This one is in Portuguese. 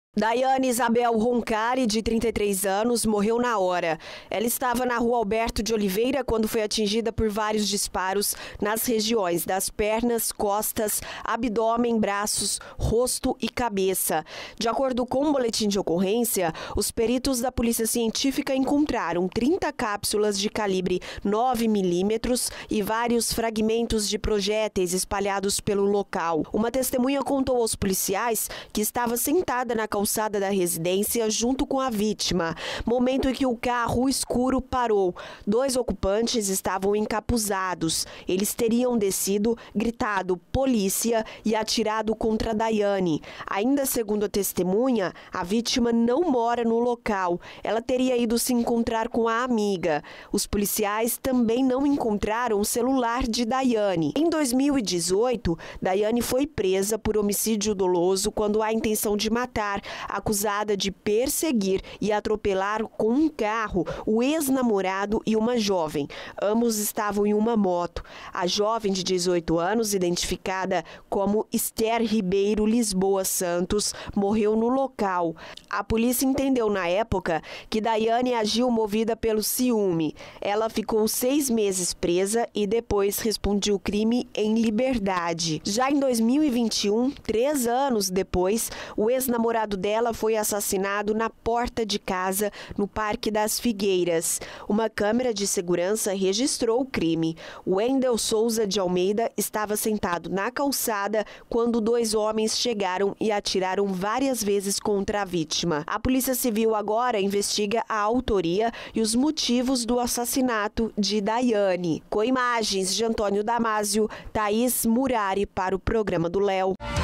Daiane Isabel Roncari, de 33 anos, morreu na hora. Ela estava na rua Alberto de Oliveira quando foi atingida por vários disparos nas regiões das pernas, costas, abdômen, braços, rosto e cabeça. De acordo com o boletim de ocorrência, os peritos da Polícia Científica encontraram 30 cápsulas de calibre 9 milímetros e vários fragmentos de projéteis espalhados pelo local. Uma testemunha contou aos policiais que estava sentada na calçada da residência junto com a vítima, momento em que o carro escuro parou. 2 ocupantes estavam encapuzados. Eles teriam descido, gritado polícia e atirado contra Daiane. Ainda segundo a testemunha, a vítima não mora no local. Ela teria ido se encontrar com a amiga. Os policiais também não encontraram o celular de Daiane. Em 2018, Daiane foi presa por homicídio doloso quando há intenção de matar, acusada de perseguir e atropelar com um carro o ex-namorado e uma jovem. Ambos estavam em uma moto. A jovem de 18 anos, identificada como Esther Ribeiro Lisboa Santos, morreu no local. A polícia entendeu na época que Daiane agiu movida pelo ciúme. Ela ficou 6 meses presa e depois respondia o crime em liberdade. Já em 2021, 3 anos depois, o ex-namorado dela foi assassinado na porta de casa, no Parque das Figueiras. Uma câmera de segurança registrou o crime. Wendel Souza de Almeida estava sentado na calçada quando 2 homens chegaram e atiraram várias vezes contra a vítima. A Polícia Civil agora investiga a autoria e os motivos do assassinato de Daiane. Com imagens de Antônio Damásio, Thaís Murari para o programa do Léo.